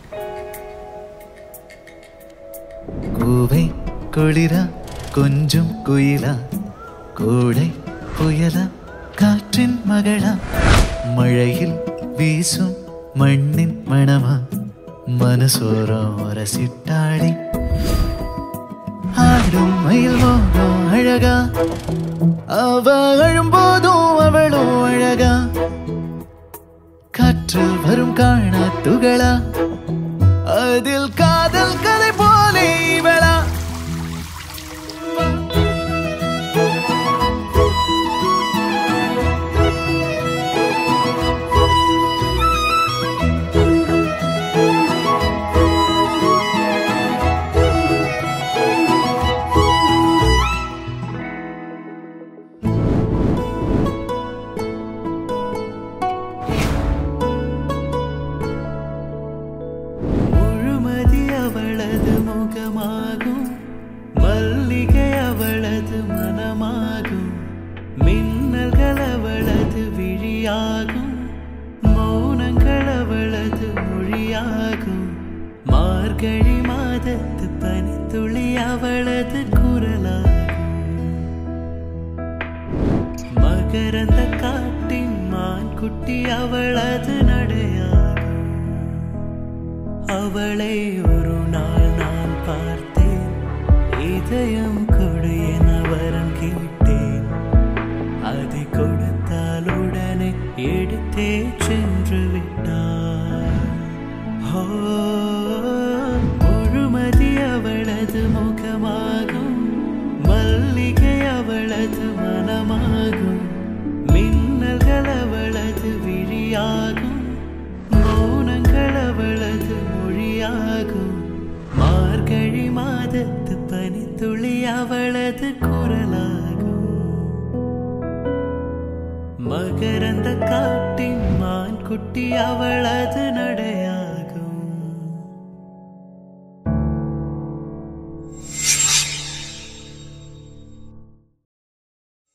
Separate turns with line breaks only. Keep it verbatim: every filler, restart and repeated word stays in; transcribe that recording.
கூவை குளிரா கொஞ்சம் குயிலா கோடை புயலா காற்றின் மகளா மழையில் வீசும் மண்ணின் மணமா மனசோரம் ரசிட்டாடி ஆடும் மயில் மோகம் அழகா அவ அழும்போதும் அவளும் அழகா காற்றில் வரும் காணா துகளா அதில் காதல் கதை போலே இவளா மல்லிகை அவளது மனமாகும் மின்னல்கள் அவளது விழியாகும் மௌனங்கள் அவளது மொழியாகும் மார்கழி மாதத்து பனித்துளி அவளது குரலாகும் மகரந்த காட்டின் மான் குட்டி அவளது நடையாகும் அவளை ஒரு நாள் நான் பார்த்தேன் இதயம் கொடு என வரம் கேட்டேன் அதை கொடுத்தால் உடனே எடுத்தே சென்று விட்டார் முழுமதி அவளது முகமாகும் மல்லிகை அவளது மனமாகும் மின்னல்கள் அவளது விழியாகும் மௌனங்கள் அவளது மொழியாகும் மார்கழி மாதத்து பனித்துளி அவளது குரலாகும் மகரந்த காட்டின் மான் குட்டி அவளது நடையா